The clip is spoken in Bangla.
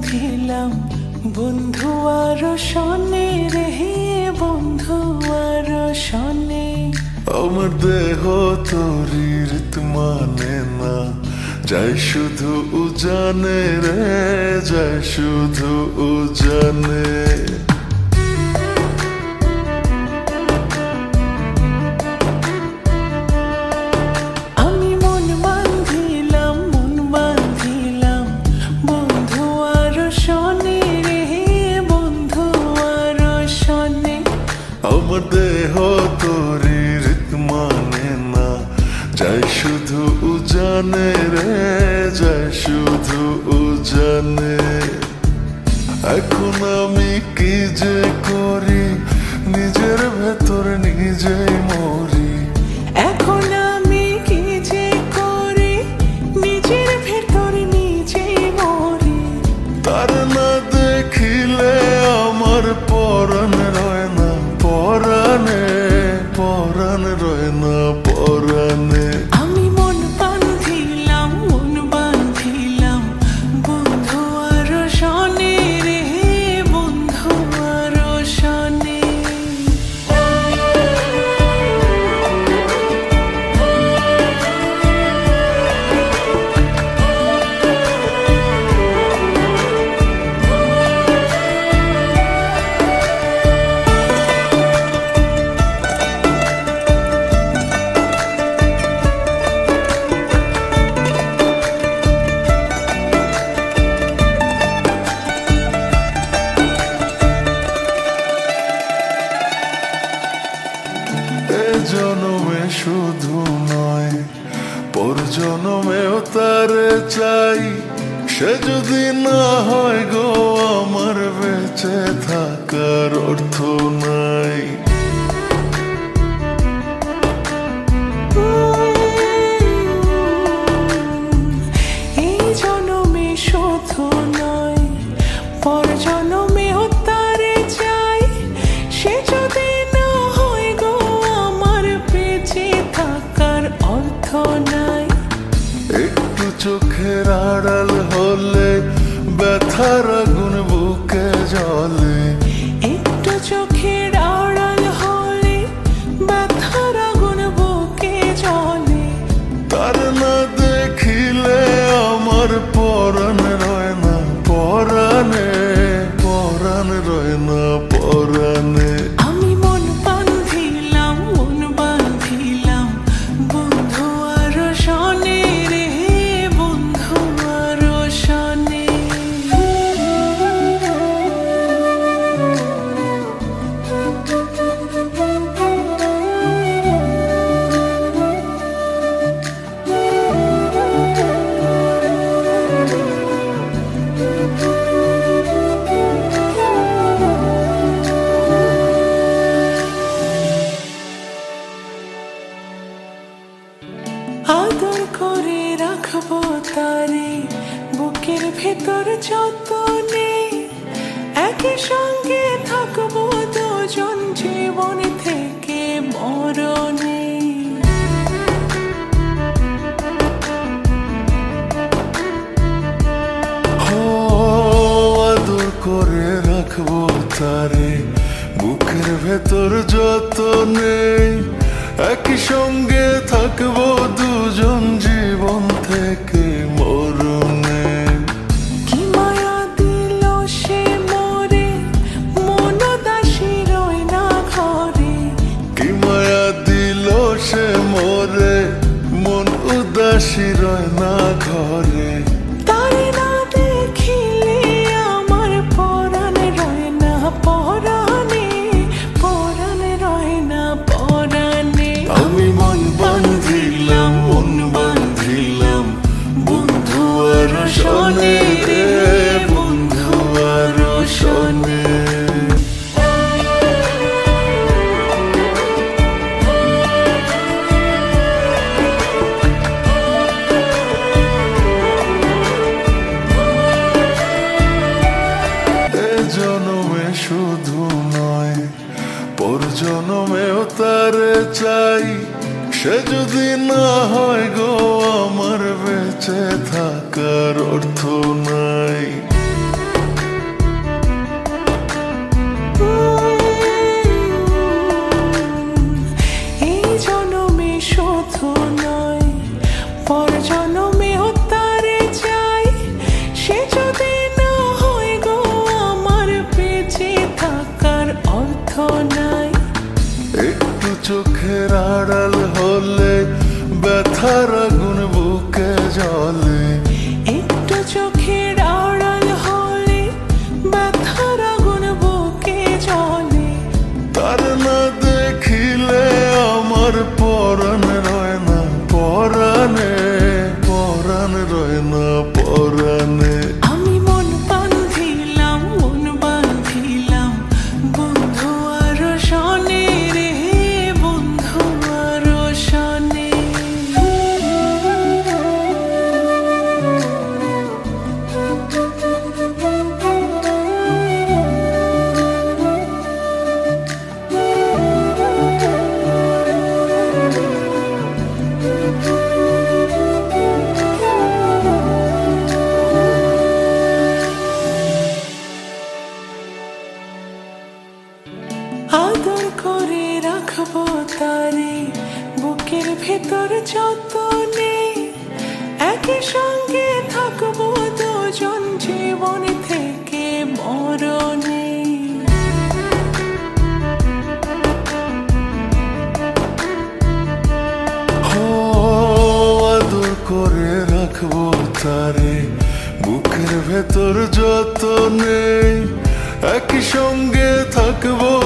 বান্ধিলাম বন্ধু আর শনে রে বন্ধু আর শনে। আমার দেহ তরির মানে না, যাই শুধু উজানে রে, যাই শুধু উজানে। আমি মন বান্ধিলাম বন্ধু আর শনে রে বন্ধু আর শনে। আমার দেহ তরির মানে না, যাই শুধু উজানে রে, যাই শুধু উজানে। এখন আমি কি যে করি, নিজের ভেতর নিজেই মরি। এখন আমি কি যে করি, নিজের ভেতর নিজেই মরি। তার না দেখিলে আমার পরাণ রয় না পরাণে, পরাণ রয় না পরাণে। আমি মন বান্ধিলাম বন্ধু আর শনে রে বন্ধু আর শনে। এ জনমে শুধু নয়, পর জনমেও তারে চাই। সে যদি না হয় গো আমার, বেঁচে থাকার অর্থ নাই। এই জনমে শুধু নয়, পর জনমেও তারে চাই। সে যদি না হয় গো আমার, বেঁচে থাকার অর্থ নাই। একটু চোখের আড়াল হলে ব্যথার আগুন বুকে জ্বলে। একটু চোখের আড়াল হলে ব্যথার আগুন বুকে জ্বলে। তার না দেখিলে আমার পরাণ রয় না পরাণে, পরাণ রয় না পরাণে। আমি মন বান্ধিলাম বন্ধু আর শনে রে বন্ধু আর শনে। আদর করে রাখবো তারে বুকের ভেতর যতনে। একই সঙ্গে থাকবো দুজন জীবন থেকে মরণে। আদর করে রাখবো তারে বুকের ভেতর যতনে। একই সঙ্গে থাকবো দুজন জীবন থেকে মরণে। কি মায়া দিল সে মোরে, মন দাসী রয় না ঘরে। কি মায়া দিল সে মোরে, মন উদাসী রয় না ঘরে। তারে না দেখিলে আমার পরাণ রয় না পরাণে, পরাণ রয় না পরাণে। আমি মন বান্ধিলাম বন্ধু আর শনে রে বন্ধু আর শনে। এ জনমে শুধু নয়, পর জনমেও তারে চাই। সে যদি না হয় গো আমার, বেঁচে থাকার অর্থ নাই। চোখের আড়াল হলে ব্যথার আগুন বুকে জ্বলে। একটু চোখের আড়াল হলে ব্যথার আগুন বুকে জ্বলে। তার না দেখিলে আমার পরাণ রয় না পরাণে, পরাণ রয় না পরাণে। আমি মন বাঁধিলাম বন্ধু আর শনে রে, বন্ধু আর শনে। আদর করে রাখবো তারে বুকের ভেতর যতনে, একই সঙ্গে থাকবো দুজন জীবন থেকে মরণে। আদর করে রাখবো তারে বুকের ভেতর যতনে, একই সঙ্গে থাকবো